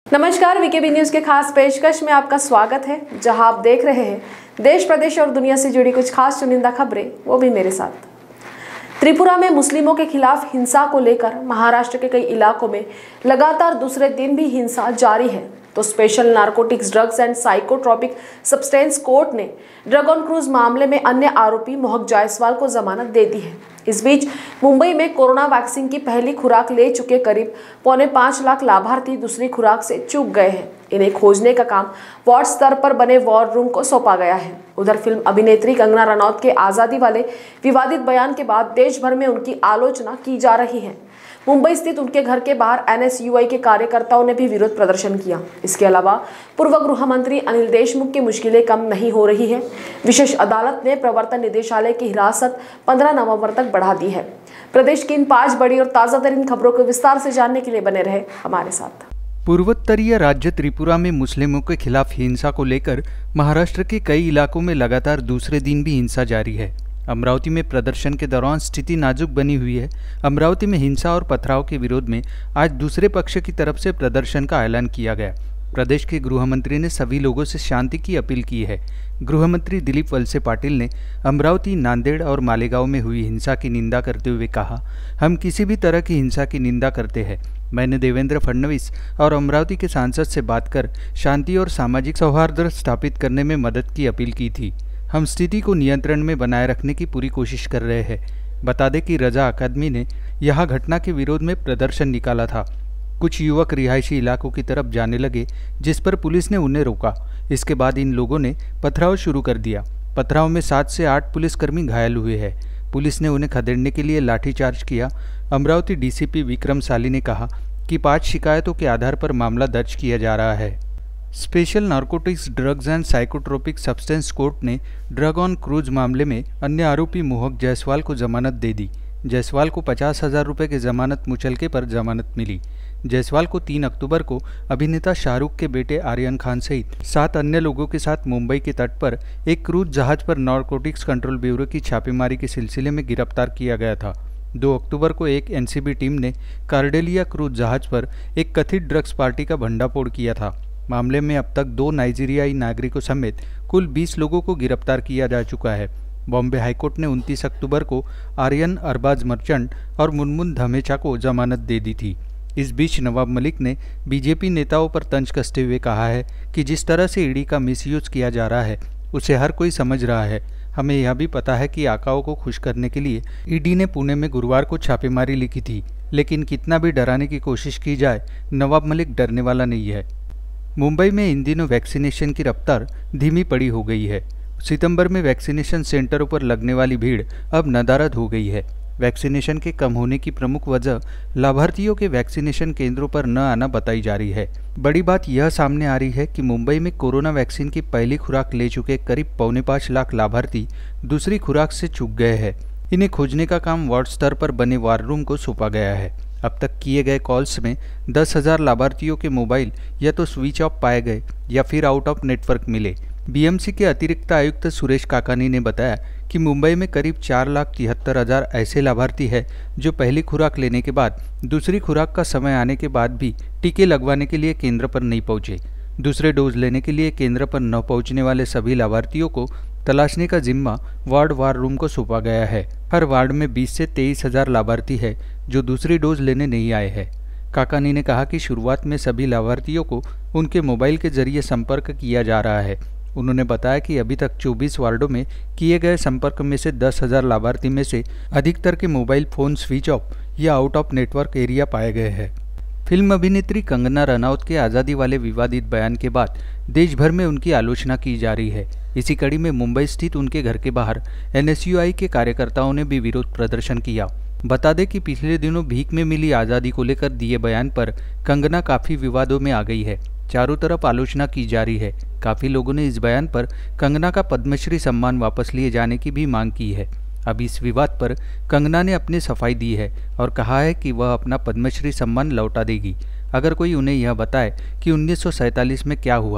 नमस्कार, VKB news के खास पेशकश में आपका स्वागत है, जहां आप देख रहे हैं देश प्रदेश और दुनिया से जुड़ी कुछ खास चुनिंदा खबरें, वो भी मेरे साथ। त्रिपुरा में मुस्लिमों के खिलाफ हिंसा को लेकर महाराष्ट्र के कई इलाकों में लगातार दूसरे दिन भी हिंसा जारी है, तो special narcotics drugs and psychotropic substance court ने ड्रग ऑन क्रूज मामले में अन्य आरोपी मोहक जायसवाल को जमानत दे दी है। इस बीच मुंबई में कोरोना वैक्सीन की पहली खुराक ले चुके करीब 4.25 लाख लाभार्थी दूसरी खुराक से चूक गए हैं। इन्हें खोजने का काम वार्ड स्तर पर बने वॉर रूम को सौंपा गया है। उधर फिल्म अभिनेत्री कंगना रनौत के आज़ादी वाले विवादित बयान के बाद देश भर में उनकी आलोचना की जा रही है। मुंबई स्थित उनके घर के बाहर NSUI के कार्यकर्ताओं ने भी विरोध प्रदर्शन किया। इसके अलावा पूर्व गृह मंत्री अनिल देशमुख की मुश्किलें कम नहीं हो रही है। विशेष अदालत ने प्रवर्तन निदेशालय की हिरासत 15 नवंबर तक बढ़ा दी है। प्रदेश की इन 5 बड़ी और ताज़ा तरीन खबरों को विस्तार से जानने के लिए बने रहे हमारे साथ। पूर्वोत्तरीय राज्य त्रिपुरा में मुस्लिमों के खिलाफ हिंसा को लेकर महाराष्ट्र के कई इलाकों में लगातार दूसरे दिन भी हिंसा जारी है। अमरावती में प्रदर्शन के दौरान स्थिति नाजुक बनी हुई है। अमरावती में हिंसा और पथराव के विरोध में आज दूसरे पक्ष की तरफ से प्रदर्शन का ऐलान किया गया। प्रदेश के गृह मंत्री ने सभी लोगों से शांति की अपील की है। गृह मंत्री दिलीप वलसे पाटिल ने अमरावती, नांदेड़ और मालेगांव में हुई हिंसा की निंदा करते हुए कहा, हम किसी भी तरह की हिंसा की निंदा करते हैं। मैंने देवेंद्र फडणवीस और अमरावती के सांसद से बात कर शांति और सामाजिक सौहार्द स्थापित करने में मदद की अपील की थी। हम स्थिति को नियंत्रण में बनाए रखने की पूरी कोशिश कर रहे हैं। बता दें कि रजा अकादमी ने यह घटना के विरोध में प्रदर्शन निकाला था। कुछ युवक रिहायशी इलाकों की तरफ जाने लगे, जिस पर पुलिस ने उन्हें रोका। इसके बाद इन लोगों ने पथराव शुरू कर दिया। पथराव में 7 से 8 पुलिसकर्मी घायल हुए हैं। पुलिस ने उन्हें खदेड़ने के लिए लाठीचार्ज किया। अमरावती DCP विक्रम साली ने कहा कि 5 शिकायतों के आधार पर मामला दर्ज किया जा रहा है। Special narcotics drugs and psychotropic substance court ने ड्रग ऑन क्रूज मामले में अन्य आरोपी मोहक जायसवाल को जमानत दे दी। जायसवाल को 50,000 रुपये के जमानत मुचलके पर जमानत मिली। जायसवाल को 3 अक्टूबर को अभिनेता शाहरुख के बेटे आर्यन खान सहित 7 अन्य लोगों के साथ मुंबई के तट पर एक क्रूज जहाज पर नारकोटिक्स कंट्रोल ब्यूरो की छापेमारी के सिलसिले में गिरफ्तार किया गया था। 2 अक्टूबर को एक NCB टीम ने कार्डेलिया क्रूज जहाज पर एक कथित ड्रग्स पार्टी का भंडाफोड़ किया था। मामले में अब तक 2 नाइजीरियाई नागरिकों समेत कुल 20 लोगों को गिरफ्तार किया जा चुका है। बॉम्बे हाईकोर्ट ने 29 अक्टूबर को आर्यन अरबाज मर्चेंट और मुनमुन धमेचा को जमानत दे दी थी। इस बीच नवाब मलिक ने बीजेपी नेताओं पर तंज कसते हुए कहा है कि जिस तरह से ईडी का मिसयूज किया जा रहा है उसे हर कोई समझ रहा है। हमें यह भी पता है कि आकाओं को खुश करने के लिए ईडी ने पुणे में गुरुवार को छापेमारी लिखी थी, लेकिन कितना भी डराने की कोशिश की जाए, नवाब मलिक डरने वाला नहीं है। मुंबई में इन दिनों वैक्सीनेशन की रफ्तार धीमी पड़ी हो गई है। सितंबर में वैक्सीनेशन सेंटरों पर लगने वाली भीड़ अब नदारद हो गई है। वैक्सीनेशन के कम होने की प्रमुख वजह लाभार्थियों के वैक्सीनेशन केंद्रों पर न आना बताई जा रही है। बड़ी बात यह सामने आ रही है कि मुंबई में कोरोना वैक्सीन की पहली खुराक ले चुके करीब 4.25 लाख लाभार्थी दूसरी खुराक से चूक गए हैं। इन्हें खोजने का काम वार्ड स्तर पर बने वार रूम को सौंपा गया है। अब तक किए गए कॉल्स में 10,000 लाभार्थियों के मोबाइल या तो स्विच ऑफ पाए गए या फिर आउट ऑफ नेटवर्क मिले। BMC के अतिरिक्त आयुक्त सुरेश काकानी ने बताया कि मुंबई में करीब 4,73,000 ऐसे लाभार्थी हैं जो पहली खुराक लेने के बाद दूसरी खुराक का समय आने के बाद भी टीके लगवाने के लिए केंद्र पर नहीं पहुंचे। दूसरे डोज लेने के लिए केंद्र पर न पहुंचने वाले सभी लाभार्थियों को तलाशने का जिम्मा वार्ड वार रूम को सौंपा गया है। हर वार्ड में 20 से 23,000 लाभार्थी है जो दूसरी डोज लेने नहीं आए हैं। काकानी ने कहा कि शुरुआत में सभी लाभार्थियों को उनके मोबाइल के जरिए संपर्क किया जा रहा है। उन्होंने बताया कि अभी तक 24 वार्डों में किए गए संपर्क में से 10,000 लाभार्थी में से अधिकतर के मोबाइल फ़ोन स्विच ऑफ या आउट ऑफ नेटवर्क एरिया पाए गए हैं। फिल्म अभिनेत्री कंगना रनौत के आज़ादी वाले विवादित बयान के बाद देश भर में उनकी आलोचना की जा रही है। इसी कड़ी में मुंबई स्थित उनके घर के बाहर NSUI के कार्यकर्ताओं ने भी विरोध प्रदर्शन किया। बता दें कि पिछले दिनों भीख में मिली आज़ादी को लेकर दिए बयान पर कंगना काफ़ी विवादों में आ गई है। चारों तरफ आलोचना की जा रही है। काफ़ी लोगों ने इस बयान पर कंगना का पद्मश्री सम्मान वापस लिए जाने की भी मांग की है। अब इस विवाद पर कंगना ने अपनी सफाई दी है और कहा है कि वह अपना पद्मश्री सम्मान लौटा देगी अगर कोई उन्हें यह बताए कि 1947 में क्या हुआ था।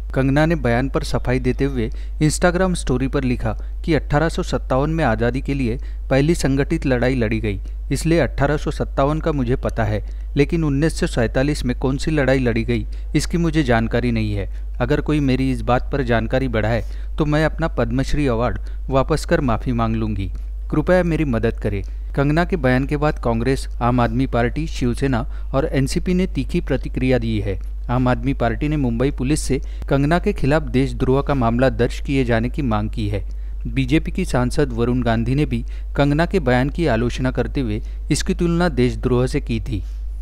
कंगना ने बयान पर सफाई देते हुए इंस्टाग्राम स्टोरी पर लिखा कि 1857 में आज़ादी के लिए पहली संगठित लड़ाई लड़ी गई, इसलिए 1857 का मुझे पता है, लेकिन 1947 में कौन सी लड़ाई लड़ी गई इसकी मुझे जानकारी नहीं है। अगर कोई मेरी इस बात पर जानकारी बढ़ाए तो मैं अपना पद्मश्री अवार्ड वापस कर माफ़ी मांग लूँगी। कृपया मेरी मदद करें। कंगना के बयान के बाद कांग्रेस, आम आदमी पार्टी, शिवसेना और एनसीपी ने तीखी प्रतिक्रिया दी है। आम आदमी पार्टी ने मुंबई पुलिस से कंगना के खिलाफ देशद्रोह का मामला दर्ज किए जाने की मांग की है। बीजेपी की सांसद वरुण गांधी ने भी कंगना के बयान की आलोचना करते हुए इसकी तुलना देशद्रोह से की थी।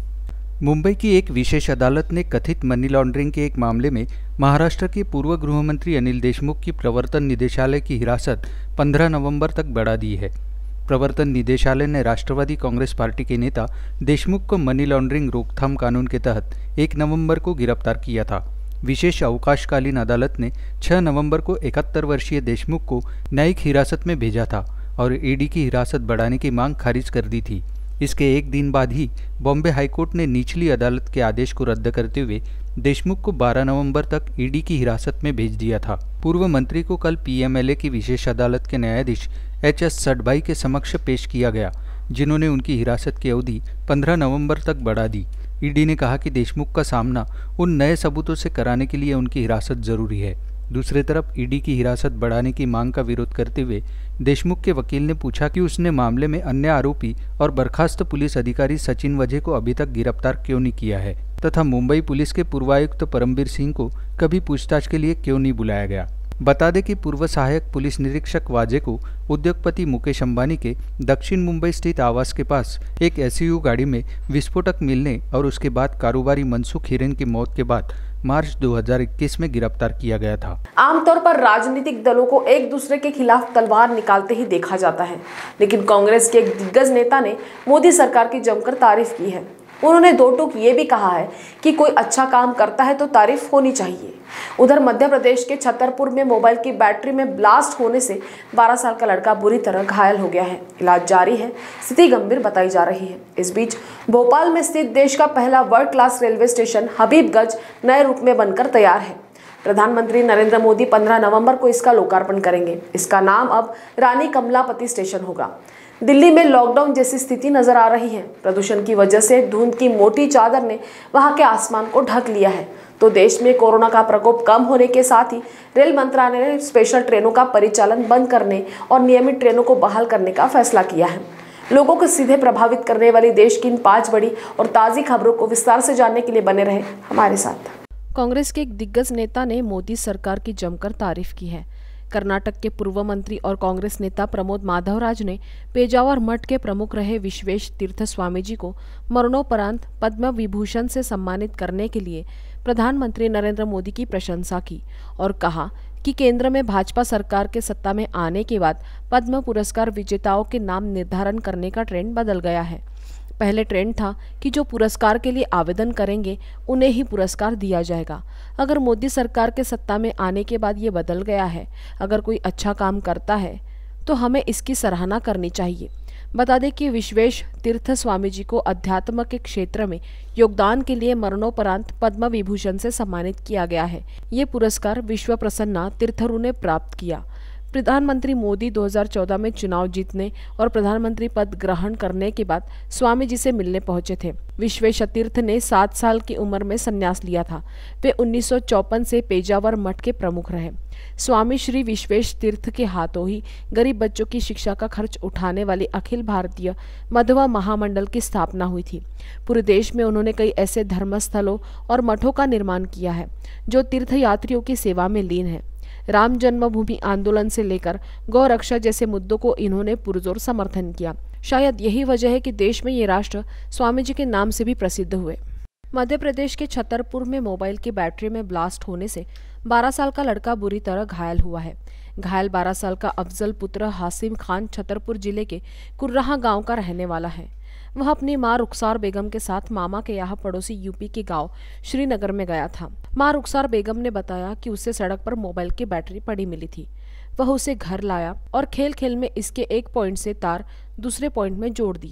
मुंबई की एक विशेष अदालत ने कथित मनी लॉन्ड्रिंग के एक मामले में महाराष्ट्र के पूर्व गृह मंत्री अनिल देशमुख की प्रवर्तन निदेशालय की हिरासत 15 नवंबर तक बढ़ा दी है। प्रवर्तन निदेशालय ने राष्ट्रवादी कांग्रेस पार्टी के नेता देशमुख को मनी लॉन्ड्रिंग रोकथाम कानून के तहत 1 नवंबर को गिरफ्तार किया था। विशेष अवकाशकालीन अदालत ने 6 नवंबर को 71 वर्षीय देशमुख को न्यायिक हिरासत में भेजा था और ईडी की हिरासत बढ़ाने की मांग खारिज कर दी थी। इसके एक दिन बाद ही बॉम्बे हाईकोर्ट ने निचली अदालत के आदेश को रद्द करते हुए देशमुख को 12 नवंबर तक ईडी की हिरासत में भेज दिया था। पूर्व मंत्री को कल पीएमएलए की विशेष अदालत के न्यायाधीश एच.एस. सडभाई के समक्ष पेश किया गया, जिन्होंने उनकी हिरासत की अवधि 15 नवंबर तक बढ़ा दी। ईडी ने कहा कि देशमुख का सामना उन नए सबूतों से कराने के लिए उनकी हिरासत जरूरी है। दूसरी तरफ ईडी की हिरासत बढ़ाने की मांग का विरोध करते हुए देशमुख के वकील ने पूछा कि उसने मामले में अन्य आरोपी और बर्खास्त पुलिस अधिकारी सचिन वझे को अभी तक गिरफ्तार क्यों नहीं किया है तथा मुंबई पुलिस के पूर्वायुक्त परमबीर सिंह को कभी पूछताछ के लिए क्यों नहीं बुलाया गया। बता दें कि पूर्व सहायक पुलिस निरीक्षक वाजे को उद्योगपति मुकेश अंबानी के दक्षिण मुंबई स्थित आवास के पास एक एसयूवी गाड़ी में विस्फोटक मिलने और उसके बाद कारोबारी मनसुख हिरेन की मौत के बाद मार्च 2021 में गिरफ्तार किया गया था। आमतौर पर राजनीतिक दलों को एक दूसरे के खिलाफ तलवार निकालते ही देखा जाता है, लेकिन कांग्रेस के एक दिग्गज नेता ने मोदी सरकार की जमकर तारीफ की है। उन्होंने दो टूक ये भी कहा है कि कोई अच्छा काम करता है तो तारीफ होनी चाहिए। उधर मध्य प्रदेश के छतरपुर में मोबाइल की बैटरी में ब्लास्ट होने से 12 साल का लड़का बुरी तरह घायल हो गया है। इलाज जारी है, स्थिति गंभीर बताई जा रही है। इस बीच भोपाल में स्थित देश का पहला world class railway station Habibganj नए रूप में बनकर तैयार है। प्रधानमंत्री नरेंद्र मोदी 15 नवंबर को इसका लोकार्पण करेंगे। इसका नाम अब रानी कमलापति स्टेशन होगा। दिल्ली में लॉकडाउन जैसी स्थिति नजर आ रही है। प्रदूषण की वजह से धुंध की मोटी चादर ने वहां के आसमान को ढक लिया है। तो देश में कोरोना का प्रकोप कम होने के साथ ही रेल मंत्रालय ने स्पेशल ट्रेनों का परिचालन बंद करने और नियमित ट्रेनों को बहाल करने का फैसला किया है। लोगों को सीधे प्रभावित करने वाली देश की इन 5 बड़ी और ताज़ी खबरों को विस्तार से जानने के लिए बने रहे हमारे साथ। कांग्रेस के एक दिग्गज नेता ने मोदी सरकार की जमकर तारीफ की है। कर्नाटक के पूर्व मंत्री और कांग्रेस नेता प्रमोद माधवराज ने पेजावर मठ के प्रमुख रहे विश्वेश तीर्थ स्वामी जी को मरणोपरांत पद्म विभूषण से सम्मानित करने के लिए प्रधानमंत्री नरेंद्र मोदी की प्रशंसा की और कहा कि केंद्र में भाजपा सरकार के सत्ता में आने के बाद पद्म पुरस्कार विजेताओं के नाम निर्धारण करने का ट्रेंड बदल गया है। पहले ट्रेंड था कि जो पुरस्कार के लिए आवेदन करेंगे उन्हें ही पुरस्कार दिया जाएगा। अगर मोदी सरकार के सत्ता में आने के बाद ये बदल गया है। अगर कोई अच्छा काम करता है तो हमें इसकी सराहना करनी चाहिए। बता दें कि विश्वेश तीर्थ स्वामी जी को अध्यात्म के क्षेत्र में योगदान के लिए मरणोपरांत पद्म विभूषण से सम्मानित किया गया है। ये पुरस्कार विश्व प्रसन्ना तीर्थरू ने प्राप्त किया। प्रधानमंत्री मोदी 2014 में चुनाव जीतने और प्रधानमंत्री पद ग्रहण करने के बाद स्वामी जी से मिलने पहुंचे थे। विश्वेश तीर्थ ने 7 साल की उम्र में संन्यास लिया था। वे 1954 से पेजावर मठ के प्रमुख रहे। स्वामी श्री विश्वेश तीर्थ के हाथों ही गरीब बच्चों की शिक्षा का खर्च उठाने वाली अखिल भारतीय मध्वा महामंडल की स्थापना हुई थी। पूरे देश में उन्होंने कई ऐसे धर्मस्थलों और मठों का निर्माण किया है जो तीर्थयात्रियों की सेवा में लीन है। राम जन्मभूमि आंदोलन से लेकर गौ रक्षा जैसे मुद्दों को इन्होंने पुरजोर समर्थन किया। शायद यही वजह है कि देश में ये राष्ट्र स्वामी जी के नाम से भी प्रसिद्ध हुए। मध्य प्रदेश के छतरपुर में मोबाइल की बैटरी में ब्लास्ट होने से 12 साल का लड़का बुरी तरह घायल हुआ है। घायल 12 साल का अफजल पुत्र हासिम खान छतरपुर जिले के कुर्राहा गांव का रहने वाला है। वह अपनी मां रुखसार बेगम के साथ मामा के यहाँ पड़ोसी यूपी के गांव श्रीनगर में गया था। मां रुखसार बेगम ने बताया कि उसे सड़क पर मोबाइल की बैटरी पड़ी मिली थी। वह उसे घर लाया और खेल खेल में इसके एक पॉइंट से तार दूसरे पॉइंट में जोड़ दिए।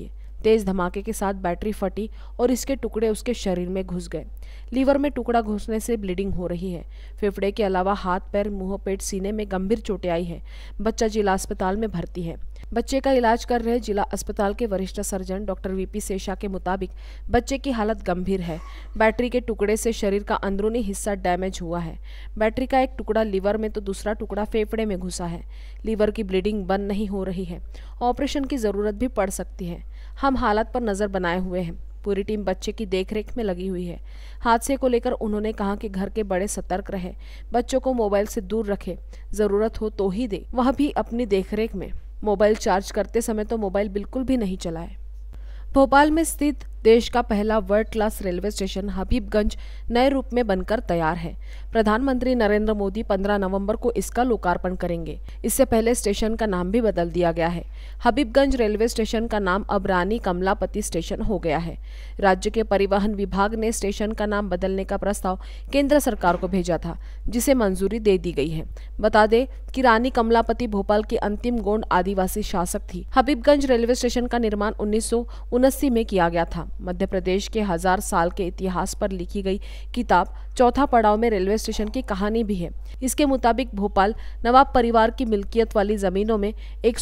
तेज धमाके के साथ बैटरी फटी और इसके टुकड़े उसके शरीर में घुस गए। लीवर में टुकड़ा घुसने से ब्लीडिंग हो रही है। फेफड़े के अलावा हाथ, पैर, मुंह, पेट, सीने में गंभीर चोटें आई है। बच्चा जिला अस्पताल में भर्ती है। बच्चे का इलाज कर रहे जिला अस्पताल के वरिष्ठ सर्जन डॉक्टर वीपी शेषा के मुताबिक बच्चे की हालत गंभीर है। बैटरी के टुकड़े से शरीर का अंदरूनी हिस्सा डैमेज हुआ है। बैटरी का एक टुकड़ा लीवर में तो दूसरा टुकड़ा फेफड़े में घुसा है। लीवर की ब्लीडिंग बंद नहीं हो रही है। ऑपरेशन की जरूरत भी पड़ सकती है। हम हालत पर नजर बनाए हुए हैं। पूरी टीम बच्चे की देखरेख में लगी हुई है। हादसे को लेकर उन्होंने कहा कि घर के बड़े सतर्क रहे, बच्चों को मोबाइल से दूर रखे, जरूरत हो तो ही दे, वह भी अपनी देखरेख में। मोबाइल चार्ज करते समय तो मोबाइल बिल्कुल भी नहीं चलाए। भोपाल में स्थित देश का पहला world class railway station Habibganj नए रूप में बनकर तैयार है। प्रधानमंत्री नरेंद्र मोदी 15 नवंबर को इसका लोकार्पण करेंगे। इससे पहले स्टेशन का नाम भी बदल दिया गया है। हबीबगंज रेलवे स्टेशन का नाम अब रानी कमलापति स्टेशन हो गया है। राज्य के परिवहन विभाग ने स्टेशन का नाम बदलने का प्रस्ताव केंद्र सरकार को भेजा था, जिसे मंजूरी दे दी गई है। बता दें कि रानी कमलापति भोपाल की अंतिम गोंड आदिवासी शासक थी। हबीबगंज रेलवे स्टेशन का निर्माण 1979 में किया गया था। मध्य प्रदेश के 1000 साल के इतिहास पर लिखी गई किताब चौथा पड़ाव में रेलवे स्टेशन की कहानी भी है। इसके मुताबिक भोपाल नवाब परिवार की मिल्कियत वाली जमीनों में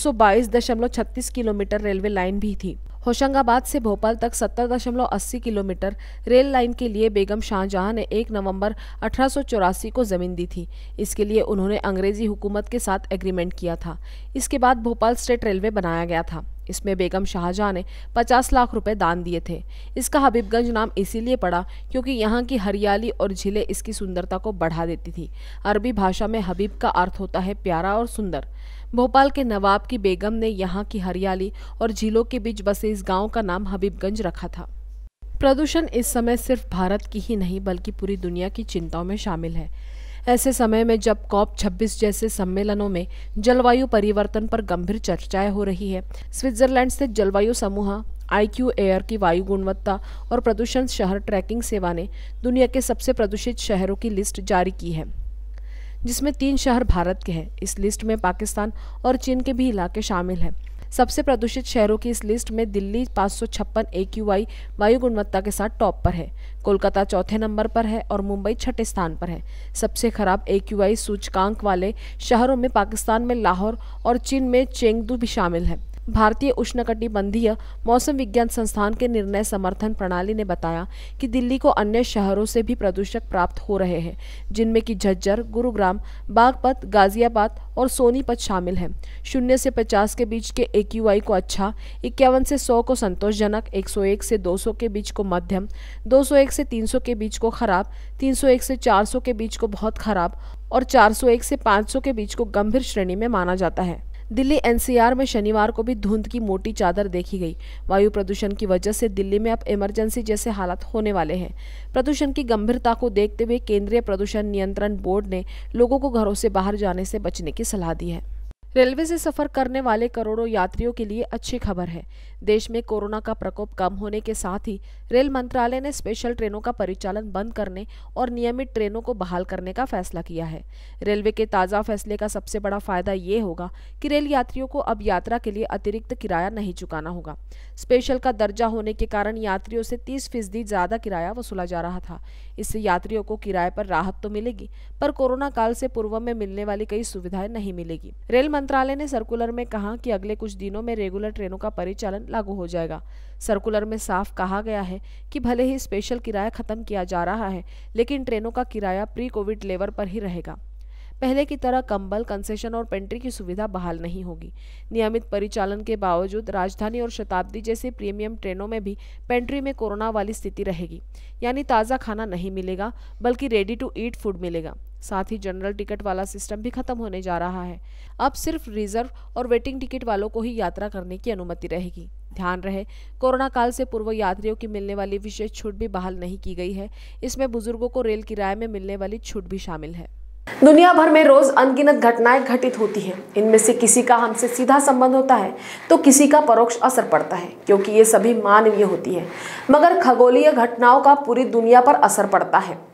122.36 किलोमीटर रेलवे लाइन भी थी। होशंगाबाद से भोपाल तक 70.80 किलोमीटर रेल लाइन के लिए बेगम शाहजहां ने 1 नवंबर 1884 को जमीन दी थी। इसके लिए उन्होंने अंग्रेजी हुकूमत के साथ एग्रीमेंट किया था। इसके बाद भोपाल स्टेट रेलवे बनाया गया था। इसमें बेगम शाहजहां ने 50 लाख रुपए दान दिए थे। इसका हबीबगंज नाम इसीलिए पड़ा क्योंकि यहाँ की हरियाली और झीलें इसकी सुंदरता को बढ़ा देती थी। अरबी भाषा में हबीब का अर्थ होता है प्यारा और सुंदर। भोपाल के नवाब की बेगम ने यहाँ की हरियाली और झीलों के बीच बसे इस गांव का नाम हबीबगंज रखा था। प्रदूषण इस समय सिर्फ भारत की ही नहीं बल्कि पूरी दुनिया की चिंताओं में शामिल है। ऐसे समय में जब COP26 जैसे सम्मेलनों में जलवायु परिवर्तन पर गंभीर चर्चाएं हो रही है, स्विट्जरलैंड से जलवायु समूह IQ एयर की वायु गुणवत्ता और प्रदूषण शहर ट्रैकिंग सेवा ने दुनिया के सबसे प्रदूषित शहरों की लिस्ट जारी की है, जिसमें 3 शहर भारत के हैं। इस लिस्ट में पाकिस्तान और चीन के भी इलाके शामिल हैं। सबसे प्रदूषित शहरों की इस लिस्ट में दिल्ली 556 AQI वायु गुणवत्ता के साथ टॉप पर है। कोलकाता चौथे नंबर पर है और मुंबई छठे स्थान पर है। सबसे खराब AQI सूचकांक वाले शहरों में पाकिस्तान में लाहौर और चीन में चेंगदू भी शामिल है। भारतीय उष्णकटिबंधीय मौसम विज्ञान संस्थान के निर्णय समर्थन प्रणाली ने बताया कि दिल्ली को अन्य शहरों से भी प्रदूषक प्राप्त हो रहे हैं, जिनमें कि झज्जर, गुरुग्राम, बागपत, गाजियाबाद और सोनीपत शामिल हैं। 0 से 50 के बीच के AQI को अच्छा, 51 से 100 को संतोषजनक, 101 से 200 के बीच को मध्यम, 201 से 300 के बीच को खराब, 301 से 400 के बीच को बहुत खराब और 401 से 500 के बीच को गंभीर श्रेणी में माना जाता है। दिल्ली NCR में शनिवार को भी धुंध की मोटी चादर देखी गई। वायु प्रदूषण की वजह से दिल्ली में अब इमरजेंसी जैसे हालात होने वाले हैं। प्रदूषण की गंभीरता को देखते हुए केंद्रीय प्रदूषण नियंत्रण बोर्ड ने लोगों को घरों से बाहर जाने से बचने की सलाह दी है। रेलवे से सफर करने वाले करोड़ों यात्रियों के लिए अच्छी खबर है। देश में कोरोना का प्रकोप कम होने के साथ ही रेल मंत्रालय ने स्पेशल ट्रेनों का परिचालन बंद करने और नियमित ट्रेनों को बहाल करने का फैसला किया है। रेलवे के ताज़ा फैसले का सबसे बड़ा फायदा ये होगा कि रेल यात्रियों को अब यात्रा के लिए अतिरिक्त किराया नहीं चुकाना होगा। स्पेशल का दर्जा होने के कारण यात्रियों से 30% ज़्यादा किराया वसूला जा रहा था। इससे यात्रियों को किराए पर राहत तो मिलेगी, पर कोरोना काल से पूर्व में मिलने वाली कई सुविधाएं नहीं मिलेगी। रेल मंत्रालय ने सर्कुलर में कहा कि अगले कुछ दिनों में रेगुलर ट्रेनों का परिचालन लागू हो जाएगा। सर्कुलर में साफ कहा गया है कि भले ही स्पेशल किराया खत्म किया जा रहा है, लेकिन ट्रेनों का किराया प्री कोविड लेवल पर ही रहेगा। पहले की तरह कंबल, कंसेशन और पेंट्री की सुविधा बहाल नहीं होगी। नियमित परिचालन के बावजूद राजधानी और शताब्दी जैसी प्रीमियम ट्रेनों में भी पेंट्री में कोरोना वाली स्थिति रहेगी, यानी ताज़ा खाना नहीं मिलेगा बल्कि रेडी टू ईट फूड मिलेगा। साथ ही जनरल टिकट वाला सिस्टम भी खत्म होने जा रहा है। अब सिर्फ रिजर्व और वेटिंग टिकट वालों को ही यात्रा करने की अनुमति रहेगी। ध्यान रहे, कोरोना काल से पूर्व यात्रियों की मिलने वाली विशेष छूट भी बहाल नहीं की गई है। इसमें बुजुर्गों को रेल किराए में मिलने वाली छूट भी शामिल है। दुनिया भर में रोज अनगिनत घटनाएं घटित होती हैं। इनमें से किसी का हमसे सीधा संबंध होता है तो किसी का परोक्ष असर पड़ता है, क्योंकि ये सभी मानवीय होती है। मगर खगोलीय घटनाओं का पूरी दुनिया पर असर पड़ता है।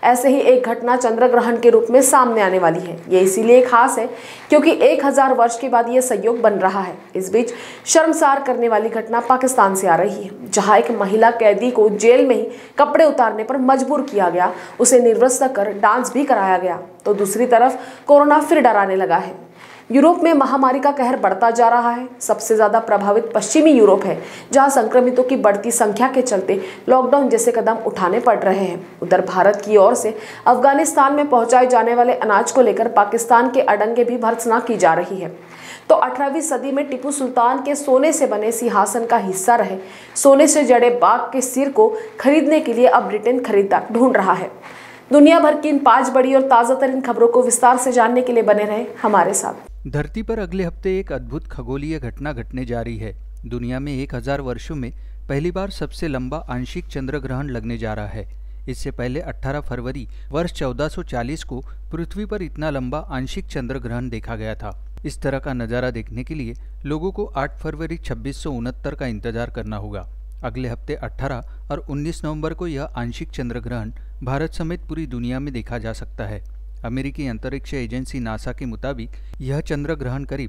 ऐसे ही एक घटना चंद्र ग्रहण के रूप में सामने आने वाली है। ये इसीलिए खास है क्योंकि 1000 वर्ष के बाद ये संयोग बन रहा है। इस बीच शर्मसार करने वाली घटना पाकिस्तान से आ रही है, जहां एक महिला कैदी को जेल में ही कपड़े उतारने पर मजबूर किया गया, उसे निर्वस्त्र कर डांस भी कराया गया। तो दूसरी तरफ कोरोना फिर डराने लगा है। यूरोप में महामारी का कहर बढ़ता जा रहा है। सबसे ज्यादा प्रभावित पश्चिमी यूरोप है, जहां संक्रमितों की बढ़ती संख्या के चलते लॉकडाउन जैसे कदम उठाने पड़ रहे हैं। उधर भारत की ओर से अफगानिस्तान में पहुंचाए जाने वाले अनाज को लेकर पाकिस्तान के अड़ंगे भी भर्त्सना की जा रही है। तो 18वीं सदी में टीपू सुल्तान के सोने से बने सिंहासन का हिस्सा रहे सोने से जड़े बाघ के सिर को खरीदने के लिए अब ब्रिटेन खरीदार ढूंढ रहा है। दुनिया भर की इन 5 बड़ी और ताजा तरीन खबरों को विस्तार से जानने के लिए बने रहे हमारे साथ। धरती पर अगले हफ्ते एक अद्भुत खगोलीय घटना घटने जा रही है। दुनिया में 1000 वर्षों में पहली बार सबसे लंबा आंशिक चंद्र ग्रहण लगने जा रहा है। इससे पहले 18 फरवरी वर्ष 1440 को पृथ्वी पर इतना लंबा आंशिक चंद्र ग्रहण देखा गया था। इस तरह का नज़ारा देखने के लिए लोगों को 8 फरवरी 2669 का इंतजार करना होगा। अगले हफ्ते 18 और 19 नवंबर को यह आंशिक चंद्र ग्रहण भारत समेत पूरी दुनिया में देखा जा सकता है। अमेरिकी अंतरिक्ष एजेंसी नासा के मुताबिक यह चंद्र ग्रहण करीब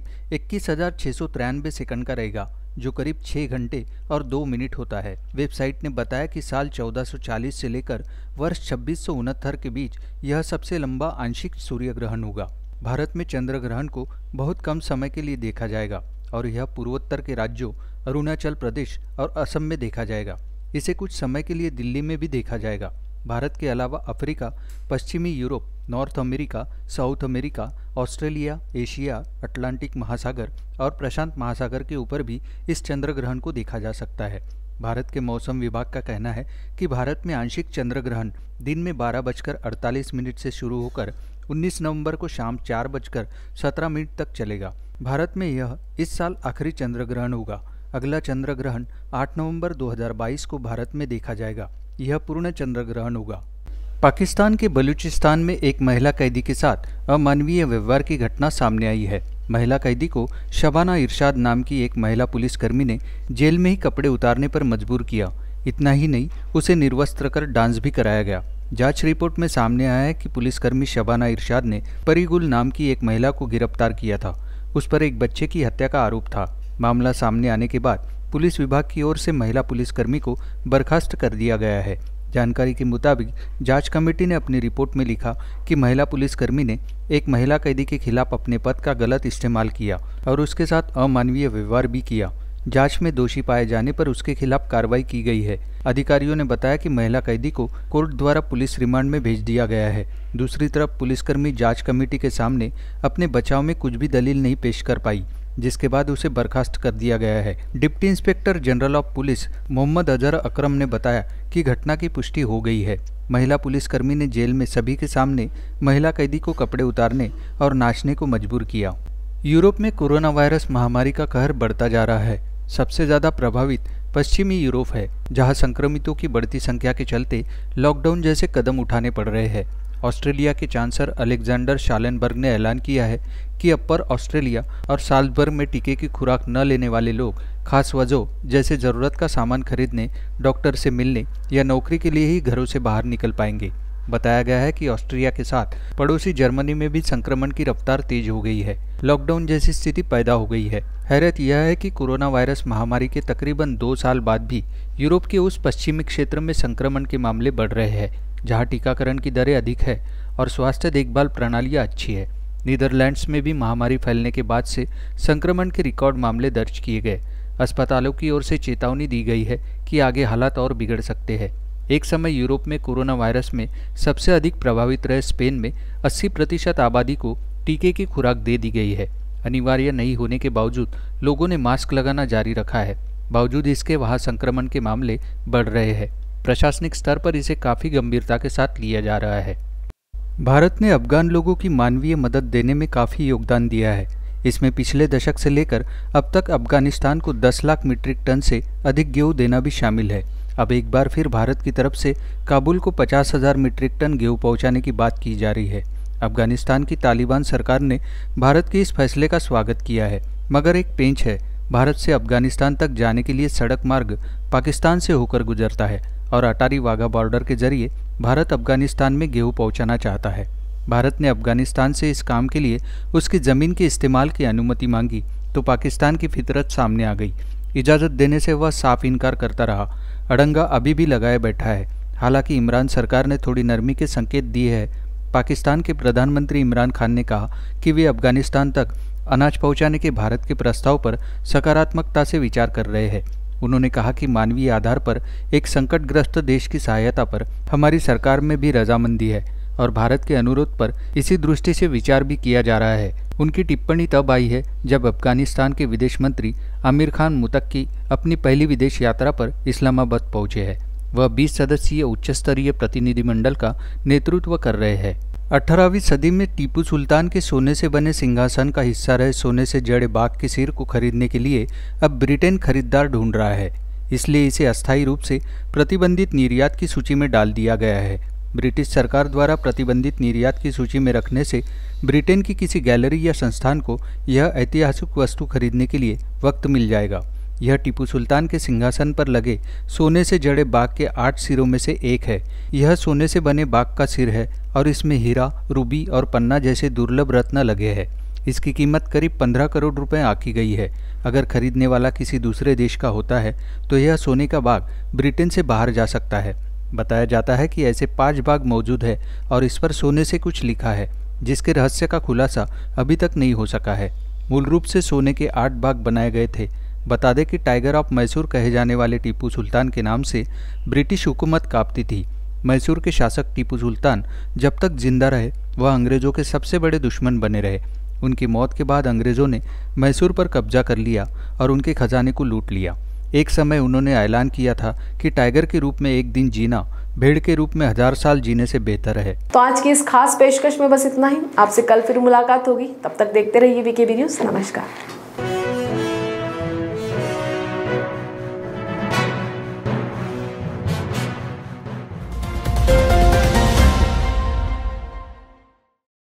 21,693 सेकंड का रहेगा, जो करीब 6 घंटे और 2 मिनट होता है। वेबसाइट ने बताया कि साल 1440 से लेकर वर्ष 2669 के बीच यह सबसे लंबा आंशिक सूर्य ग्रहण होगा। भारत में चंद्र ग्रहण को बहुत कम समय के लिए देखा जाएगा और यह पूर्वोत्तर के राज्यों अरुणाचल प्रदेश और असम में देखा जाएगा। इसे कुछ समय के लिए दिल्ली में भी देखा जाएगा। भारत के अलावा अफ्रीका, पश्चिमी Europe, North America, South America, Australia, Asia, Atlantic महासागर और प्रशांत महासागर के ऊपर भी इस चंद्र ग्रहण को देखा जा सकता है। भारत के मौसम विभाग का कहना है कि भारत में आंशिक चंद्र ग्रहण दिन में 12:48 से शुरू होकर 19 नवंबर को शाम 4:17 तक चलेगा। भारत में यह इस साल आखिरी चंद्र ग्रहण होगा। अगला चंद्र ग्रहण 8 नवंबर 2022 को भारत में देखा जाएगा। यह पूर्ण चंद्र ग्रहण होगा। पाकिस्तान के बलूचिस्तान में एक महिला कैदी के साथ अमानवीय व्यवहार की घटना सामने आई है। महिला कैदी को शबाना इरशाद नाम की एक महिला पुलिसकर्मी ने जेल में ही कपड़े उतारने पर मजबूर किया। इतना ही नहीं, उसे निर्वस्त्र कर डांस भी कराया गया। जांच रिपोर्ट में सामने आया है कि पुलिसकर्मी शबाना इरशाद ने परिगुल नाम की एक महिला को गिरफ्तार किया था। उस पर एक बच्चे की हत्या का आरोप था। मामला सामने आने के बाद पुलिस विभाग की ओर से महिला पुलिसकर्मी को बर्खास्त कर दिया गया है। जानकारी के मुताबिक जांच कमेटी ने अपनी रिपोर्ट में लिखा कि महिला पुलिसकर्मी ने एक महिला कैदी के खिलाफ अपने पद का गलत इस्तेमाल किया और उसके साथ अमानवीय व्यवहार भी किया। जांच में दोषी पाए जाने पर उसके खिलाफ कार्रवाई की गई है। अधिकारियों ने बताया कि महिला कैदी को कोर्ट द्वारा पुलिस रिमांड में भेज दिया गया है। दूसरी तरफ पुलिसकर्मी जांच कमेटी के सामने अपने बचाव में कुछ भी दलील नहीं पेश कर पाई, जिसके बाद उसे बर्खास्त कर दिया गया है। Deputy inspector general of police Mohammad Azhar Akram ने बताया कि घटना की पुष्टि हो गई है। महिला पुलिसकर्मी ने जेल में सभी के सामने महिला कैदी को कपड़े उतारने और नाचने को मजबूर किया। यूरोप में कोरोना वायरस महामारी का कहर बढ़ता जा रहा है। सबसे ज़्यादा प्रभावित पश्चिमी यूरोप है, जहां संक्रमितों की बढ़ती संख्या के चलते लॉकडाउन जैसे कदम उठाने पड़ रहे हैं। ऑस्ट्रेलिया के चांसलर अलेक्जेंडर शालेनबर्ग ने ऐलान किया है कि अपर ऑस्ट्रेलिया और साल्जबर्ग में टीके की खुराक न लेने वाले लोग खास वजहों जैसे ज़रूरत का सामान खरीदने, डॉक्टर से मिलने या नौकरी के लिए ही घरों से बाहर निकल पाएंगे। बताया गया है कि ऑस्ट्रिया के साथ पड़ोसी जर्मनी में भी संक्रमण की रफ्तार तेज हो गई है। लॉकडाउन जैसी स्थिति पैदा हो गई है। हैरत यह है कि कोरोना वायरस महामारी के तकरीबन 2 साल बाद भी यूरोप के उस पश्चिमी क्षेत्र में संक्रमण के मामले बढ़ रहे हैं, जहां टीकाकरण की दरें अधिक है और स्वास्थ्य देखभाल प्रणालियां अच्छी है। नीदरलैंड्स में भी महामारी फैलने के बाद से संक्रमण के रिकॉर्ड मामले दर्ज किए गए। अस्पतालों की ओर से चेतावनी दी गई है कि आगे हालात और बिगड़ सकते हैं। एक समय यूरोप में कोरोना वायरस में सबसे अधिक प्रभावित रहे स्पेन में 80% आबादी को टीके की खुराक दे दी गई है। अनिवार्य नहीं होने के बावजूद लोगों ने मास्क लगाना जारी रखा है। बावजूद इसके वहाँ संक्रमण के मामले बढ़ रहे हैं। प्रशासनिक स्तर पर इसे काफ़ी गंभीरता के साथ लिया जा रहा है। भारत ने अफगान लोगों की मानवीय मदद देने में काफ़ी योगदान दिया है। इसमें पिछले दशक से लेकर अब तक अफगानिस्तान को 10 लाख मीट्रिक टन से अधिक गेहूँ देना भी शामिल है। अब एक बार फिर भारत की तरफ से काबुल को 50,000 मीट्रिक टन गेहूँ पहुँचाने की बात की जा रही है। अफगानिस्तान की तालिबान सरकार ने भारत के इस फैसले का स्वागत किया है, मगर एक पेंच है। भारत से अफगानिस्तान तक जाने के लिए सड़क मार्ग पाकिस्तान से होकर गुजरता है और अटारी वाघा बॉर्डर के जरिए भारत अफगानिस्तान में गेहूं पहुंचाना चाहता है। भारत ने अफगानिस्तान से इस काम के लिए उसकी ज़मीन के इस्तेमाल की अनुमति मांगी तो पाकिस्तान की फितरत सामने आ गई। इजाज़त देने से वह साफ इनकार करता रहा। अड़ंगा अभी भी लगाए बैठा है। हालांकि इमरान सरकार ने थोड़ी नरमी के संकेत दिए हैं। पाकिस्तान के प्रधानमंत्री इमरान खान ने कहा कि वे अफगानिस्तान तक अनाज पहुंचाने के भारत के प्रस्ताव पर सकारात्मकता से विचार कर रहे हैं। उन्होंने कहा कि मानवीय आधार पर एक संकटग्रस्त देश की सहायता पर हमारी सरकार में भी रजामंदी है और भारत के अनुरोध पर इसी दृष्टि से विचार भी किया जा रहा है। उनकी टिप्पणी तब आई है जब अफगानिस्तान के विदेश मंत्री आमिर खान मुतक्की अपनी पहली विदेश यात्रा पर इस्लामाबाद पहुंचे हैं। वह 20 सदस्यीय उच्च स्तरीय प्रतिनिधिमंडल का नेतृत्व कर रहे हैं। 18वीं सदी में टीपू सुल्तान के सोने से बने सिंहासन का हिस्सा रहे सोने से जड़े बाघ के सिर को खरीदने के लिए अब ब्रिटेन खरीदार ढूंढ रहा है। इसलिए इसे अस्थायी रूप से प्रतिबंधित निर्यात की सूची में डाल दिया गया है। ब्रिटिश सरकार द्वारा प्रतिबंधित निर्यात की सूची में रखने से ब्रिटेन की किसी गैलरी या संस्थान को यह ऐतिहासिक वस्तु खरीदने के लिए वक्त मिल जाएगा। यह टीपू सुल्तान के सिंहासन पर लगे सोने से जड़े बाघ के 8 सिरों में से एक है। यह सोने से बने बाघ का सिर है और इसमें हीरा, रूबी और पन्ना जैसे दुर्लभ रत्न लगे हैं। इसकी कीमत करीब 15 करोड़ रुपए आंकी गई है। अगर खरीदने वाला किसी दूसरे देश का होता है तो यह सोने का बाघ ब्रिटेन से बाहर जा सकता है। बताया जाता है कि ऐसे 5 बाघ मौजूद है और इस पर सोने से कुछ लिखा है, जिसके रहस्य का खुलासा अभी तक नहीं हो सका है। मूल रूप से सोने के 8 बाघ बनाए गए थे। बता दें कि टाइगर ऑफ मैसूर कहे जाने वाले टीपू सुल्तान के नाम से ब्रिटिश हुकूमत कांपती थी। मैसूर के शासक टीपू सुल्तान जब तक जिंदा रहे वह अंग्रेज़ों के सबसे बड़े दुश्मन बने रहे। उनकी मौत के बाद अंग्रेज़ों ने मैसूर पर कब्जा कर लिया और उनके खजाने को लूट लिया। एक समय उन्होंने ऐलान किया था कि टाइगर के रूप में एक दिन जीना भेड़ के रूप में 1000 साल जीने से बेहतर है। तो आज की इस खास पेशकश में बस इतना ही। आपसे कल फिर मुलाकात होगी। तब तक देखते रहिए वीके न्यूज़। नमस्कार।